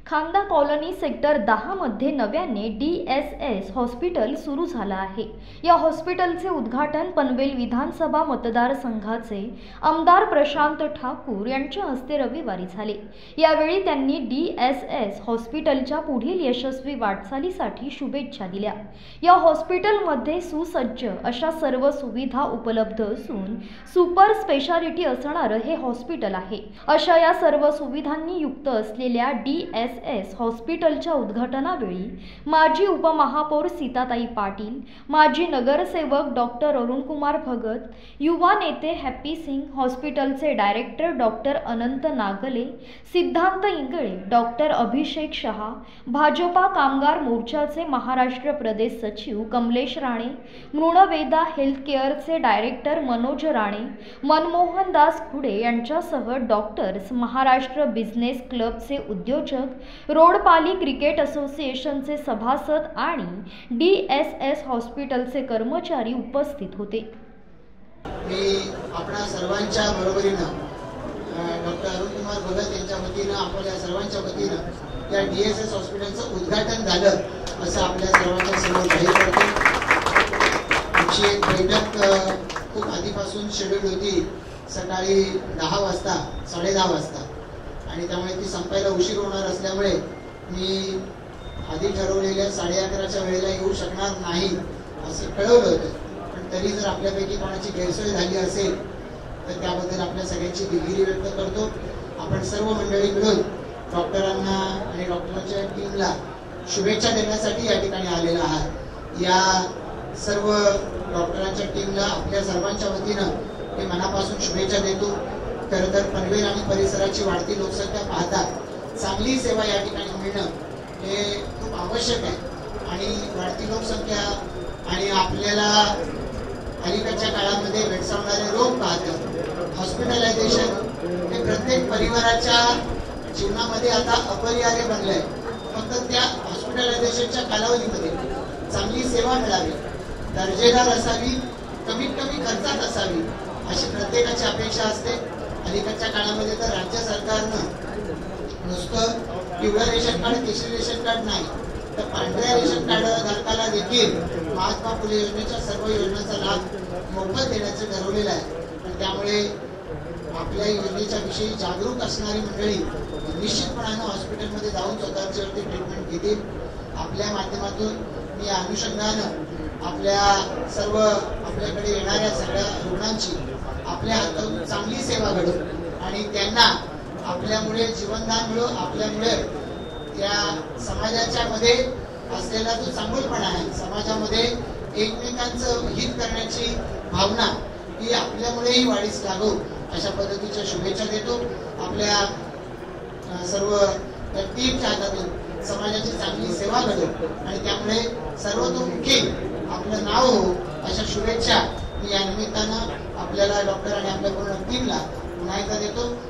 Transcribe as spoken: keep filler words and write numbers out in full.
खांदा colony sector दहा मध्ये नव्याने डी एस एस हॉस्पिटल सुरू झालं आहे। या हॉस्पिटलचे उद्घाटन पनवेल विधानसभा मतदारसंघाचे आमदार प्रशांत ठाकूर यांच्या हस्ते रविवारी झाले। यावेळी त्यांनी डी एस एस हॉस्पिटलच्या पुढील यशस्वी वाटचालीसाठी शुभेच्छा दिल्या। या हॉस्पिटलमध्ये सुसज्ज अशा सर्व सुविधा उपलब्ध असून सुपर स्पेशालिटी असणारे हे हॉस्पिटल आहे। अशा या सर्व सुविधांनी युक्त असलेल्या डी एस एस हॉस्पिटलच्या उद्घाटनावेळी माजी उपमहापौर सीताताई पाटील, माजी नगरसेवक डॉक्टर अरुणकुमार भगत, युवा नेते हॅप्पी सिंग, हॉस्पिटलचे director doctor Anant Nagle, Siddhant Ingle, doctor Abhishek Shah, Bhajpa कामगार मोर्चाचे महाराष्ट्र प्रदेश सचिव कमलेश राणे, मृणवेदा हेल्थ केअरचे डायरेक्टर मनोज राणे, मनमोहन दास खुडे यांच्यासह डॉक्टर्स, महाराष्ट्र बिझनेस क्लबचे उद्योजक, रोडपाली क्रिकेट असोसिएशनचे सभासद आणि डी एस एस हॉस्पिटलचे कर्मचारी उपस्थित होते। मी आपणा सर्वांच्या बरोबरीने डॉक्टर अरुणकुमार भगत यांच्या वतीने आपल्या सर्वांच्या वतीने या डी एस एस हॉस्पिटलचं उद्घाटन झालं असं आपल्या सर्वांच्या समोर जाहीर करतो। आमची एक बैठक खूप आधीपासून शेड्यूल होती, सकाळी दहा वाजता साडे दहा वाजता, आणि त्यामुळे ती संपायला उशीर होणार असल्यामुळे मी आधी ठरवलेल्या साडे अकराच्या वेळेला येऊ शकणार नाही असं कळवलं होतं। पण तरी जर आपल्यापैकी कोणाची गैरसोय झाली असेल तर त्याबद्दल आपल्या सगळ्यांची दिलगिरी व्यक्त करतो। आपण सर्व मंडळी मिळून डॉक्टरांना आणि डॉक्टरांच्या टीमला शुभेच्छा देण्यासाठी या ठिकाणी आलेला आहात। या सर्व डॉक्टरांच्या टीमला आपल्या सर्वांच्या वतीनं मी मनापासून शुभेच्छा देतो। खरं तर पनवेल आणि परिसराची वाढती लोकसंख्या पाहता चांगली सेवा या ठिकाणी मिळणं हे खूप आवश्यक आहे, आणि वाढती लोकसंख्या आणि आपल्याला अलीकडच्या काळामध्ये भेडसावणारे रोग पाहता हॉस्पिटलायझेशन हे प्रत्येक परिवाराच्या जीवनामध्ये आता अपरिहार्य बनलंय। फक्त त्या हॉस्पिटलायझेशनच्या कालावधीमध्ये चांगली सेवा मिळावी, दर्जेदार असावी, कमीत कमी खर्चात असावी अशी प्रत्येकाची अपेक्षा असते। अलीकडच्या काळामध्ये तर राज्य सरकारनं नुसतं पिवळं रेशन कार्ड, केशरी रेशन कार्ड नाही तर पांढऱ्या रेशन कार्ड धारकाला देखील महात्मा फुले योजनेच्या सर्व योजनांचा लाभ मोफत देण्याचं ठरवलेलं आहे। पण त्यामुळे आपल्या योजनेच्या विषयी जागरूक असणारी मंडळी निश्चितपणानं हॉस्पिटलमध्ये जाऊन स्वतःच्यावरती ट्रीटमेंट घेतील। आपल्या माध्यमातून मी अनुषंगानं आपल्या सर्व आपल्याकडे येणाऱ्या सगळ्या रुग्णांची आपल्या हातून चांगली सेवा घडो आणि त्यांना आपल्यामुळे जीवनदान मिळो, आपल्यामुळे त्या समाजाच्या मध्ये असलेला जो चांगुलपणा आहे, समाजामध्ये एकमेकांचं हित करण्याची भावना ही आपल्यामुळेही वाढीस लागो अशा पद्धतीच्या शुभेच्छा देतो। आपल्या सर्व टीमच्या हातातून समाजाची चांगली सेवा घडो आणि त्यामुळे सर्वतोमुखी आपलं नाव हो अशा शुभेच्छा मी या निमित्तानं आपल्याला डॉक्टर आणि आपल्या पूर्ण टीमला पुन्हा एकदा देतो।